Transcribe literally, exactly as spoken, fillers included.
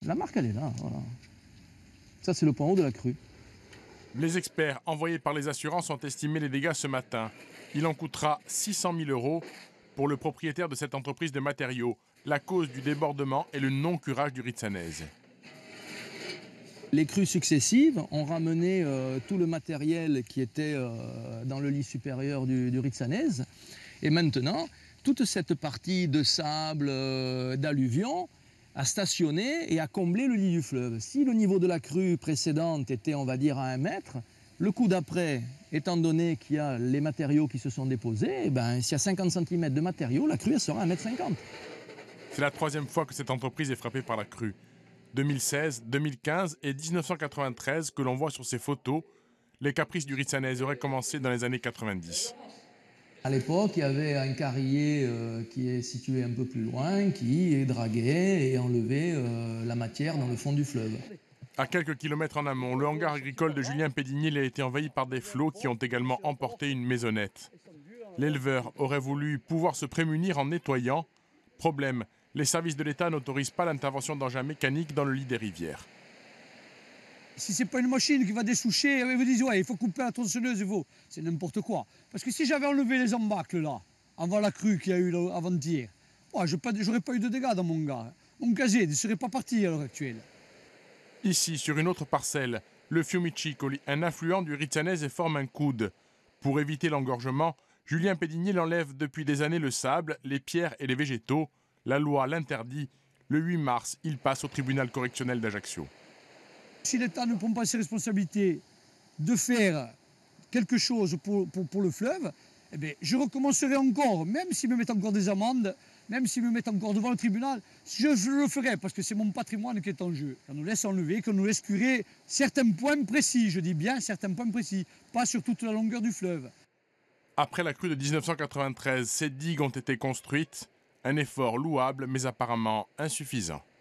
La marque, elle est là, voilà. Ça, c'est le point haut de la crue. Les experts envoyés par les assurances ont estimé les dégâts ce matin. Il en coûtera six cent mille euros pour le propriétaire de cette entreprise de matériaux. La cause du débordement est le non-curage du Rizzanese. Les crues successives ont ramené euh, tout le matériel qui était euh, dans le lit supérieur du, du Rizzanese. Et maintenant, toute cette partie de sable, euh, d'alluvion, a stationné et a comblé le lit du fleuve. Si le niveau de la crue précédente était, on va dire, à un mètre, le coup d'après, étant donné qu'il y a les matériaux qui se sont déposés, eh ben, s'il y a cinquante centimètres de matériaux, la crue elle sera à un mètre cinquante. C'est la troisième fois que cette entreprise est frappée par la crue. deux mille seize, deux mille quinze et mille neuf cent quatre-vingt-treize que l'on voit sur ces photos, les caprices du Rizzanese auraient commencé dans les années quatre-vingt-dix. À l'époque, il y avait un carrier euh, qui est situé un peu plus loin, qui draguait et enlevait euh, la matière dans le fond du fleuve. À quelques kilomètres en amont, le hangar agricole de Julien Pédignil a été envahi par des flots qui ont également emporté une maisonnette. L'éleveur aurait voulu pouvoir se prémunir en nettoyant. Problème, les services de l'État n'autorisent pas l'intervention d'engins mécaniques dans le lit des rivières. Si c'est pas une machine qui va dessoucher, ils vous disent ouais, il faut couper la tronçonneuse, il faut. C'est n'importe quoi. Parce que si j'avais enlevé les embâcles là, avant la crue qu'il y a eu avant-hier, ouais, je n'aurais pas eu de dégâts dans mon gars. Mon casier ne serait pas parti à l'heure actuelle. Ici, sur une autre parcelle, le Fiumicicoli, un affluent du Rizzanese, forme un coude. Pour éviter l'engorgement, Julien Pédignil enlève depuis des années le sable, les pierres et les végétaux. La loi l'interdit. Le huit mars, il passe au tribunal correctionnel d'Ajaccio. Si l'État ne prend pas ses responsabilités de faire quelque chose pour, pour, pour le fleuve, eh bien, je recommencerai encore, même s'ils me mettent encore des amendes, même s'ils me mettent encore devant le tribunal, je, je le ferai parce que c'est mon patrimoine qui est en jeu. Qu'on nous laisse enlever, qu'on nous laisse curer certains points précis, je dis bien certains points précis, pas sur toute la longueur du fleuve. Après la crue de mille neuf cent quatre-vingt-treize, ces digues ont été construites. Un effort louable, mais apparemment insuffisant.